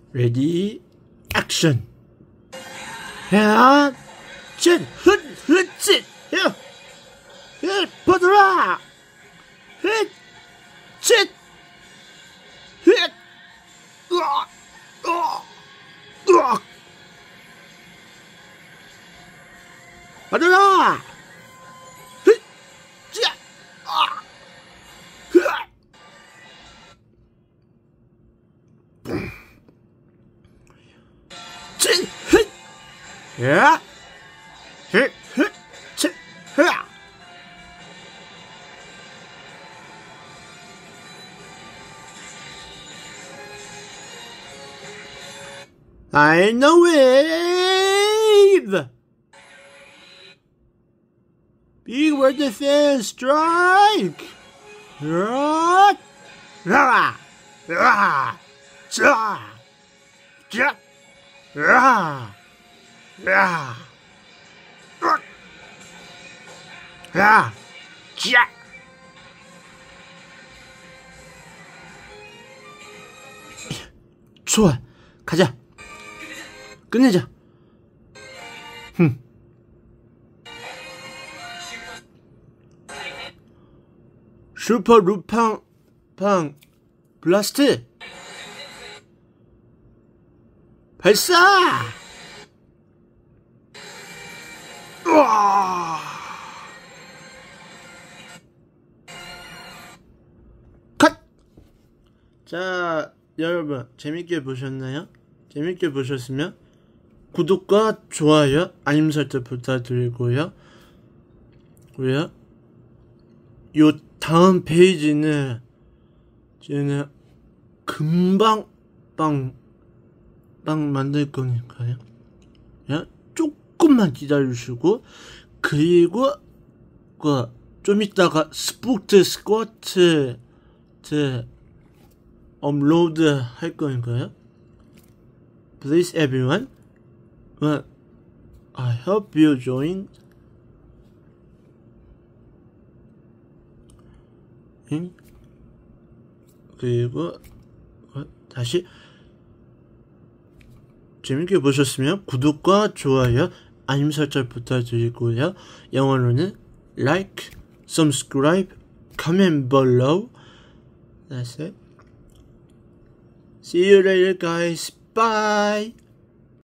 레디 액션. 야, 쯧, 쯧, 야, 버들아, 쯧, 버들아, 야, I know wave. Be where the fans strike. Rah, rah, rah, rah, rah, rah, rah, 자. 좋아, 가자. 끝내자. 슈퍼 루팡 블라스트 발사. 우와. 컷. 자, 여러분 재밌게 보셨나요? 재밌게 보셨으면 구독과 좋아요, 알림 설정 부탁드리고요. 요 다음 페이지는 저는 금방 빵 만들 거니까요. 조금만 기다려주시고, 그리고 좀 이따가 스포츠 스쿼트 업로드 할 거니까요. Please everyone, I hope you join. 그리고 다시 재밌게 보셨으면 구독과 좋아요, 알림 설정 부탁드리고요. 영어로는 like, subscribe, comment below. That's it. See you later, guys. Bye.